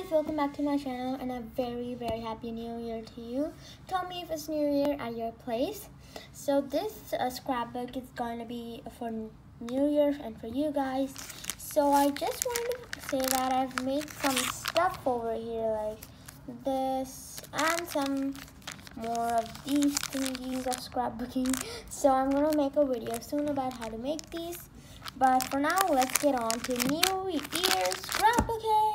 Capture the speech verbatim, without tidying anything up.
guys, welcome back to my channel and a very very happy new year to you. Tell me if it's new year at your place. So this uh, scrapbook is going to be for new year and for you guys. So I just wanted to say that I've made some stuff over here like this and some more of these thingies of scrapbooking. So I'm going to make a video soon about how to make these. But for now, let's get on to New Year's scrapbooking.